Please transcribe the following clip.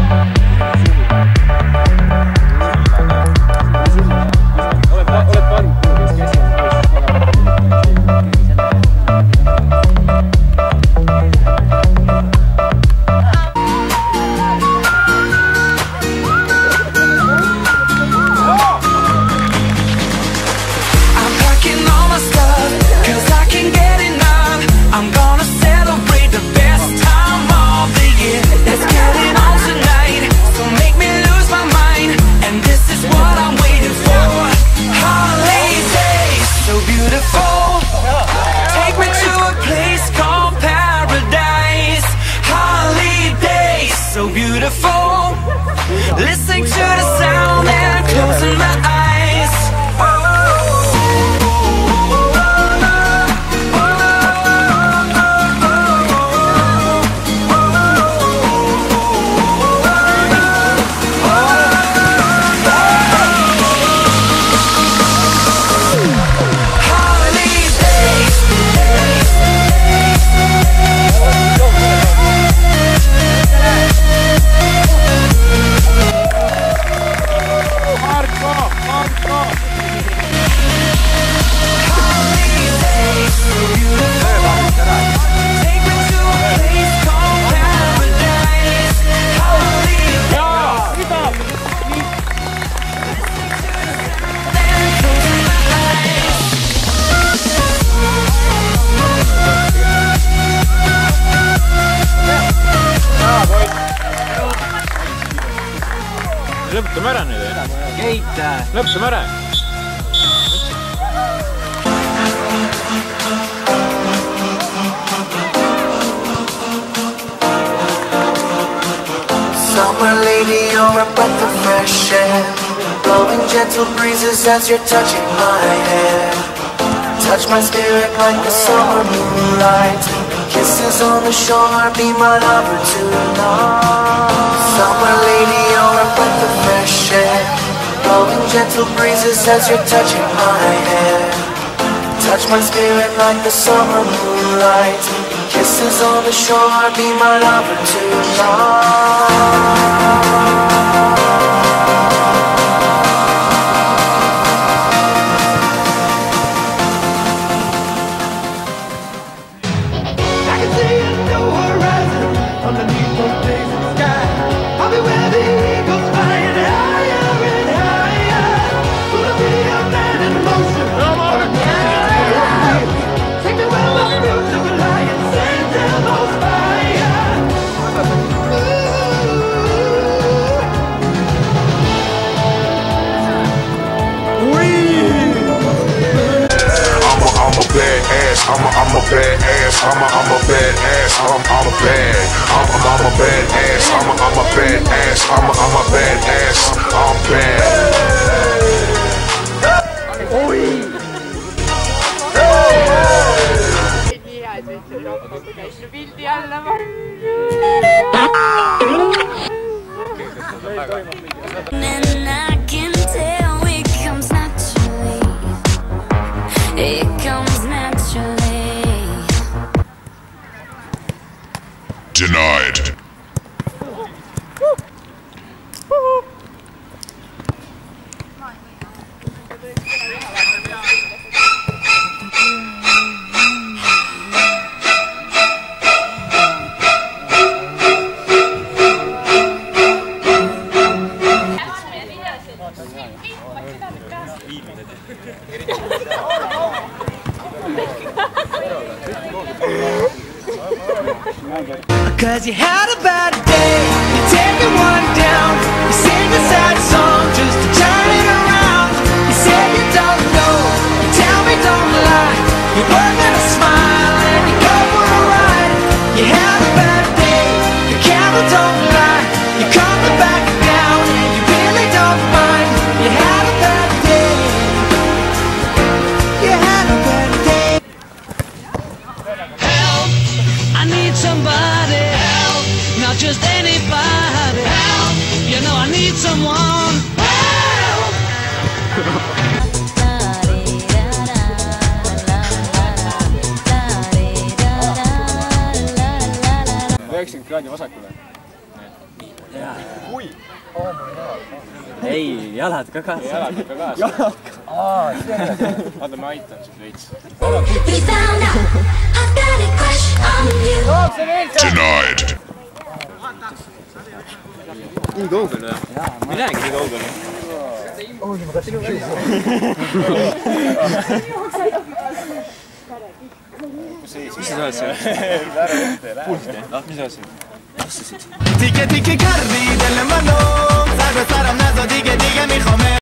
Listening to the sound and closing my eyes. Lõpetame ära nüüd. Keit! Lõpetame ära. Summer lady, you're a breath of fresh air, blowing gentle breezes as you're touching my hair. Touch my spirit like the summer moonlight. Kisses on the shore, be my lover tonight. Summer lady, you're a breath of fresh air, blowing gentle breezes as you're touching my hair. Touch my spirit like the summer moonlight. Kisses on the shore, be my lover tonight. I'm a badass, I'm a badass, I'm a badass, I'm a badass, I'm a badass, I'm bad. Oi! And I can tell it comes naturally. It comes naturally. Denied. Cause you had a bad day, you take one down, you sing a sad song just to turn it around. You say you don't know, you tell me don't lie, you work at a smile and you go for a ride. You had a bad day, the camera don't lie, you're coming back down and you really don't mind. You had a bad day, you had a bad day. Help, I need somebody. Not just anybody. Help! You know I need someone. Help! ...90 kraadi vasakule. Ei, jalad ka kaasa. Jalad ikka kaasa. Vaata, ma aitan sind veits. We found out I've got a crush on you. Denied. Nii kaugel või? Ma ei näegi nii kaugel. Mis sa oled seal? Pulsti? Mis sa oled seal? Tike, tike, karvidele ma noon. Sarve, saram, näzo, tike, tike, mi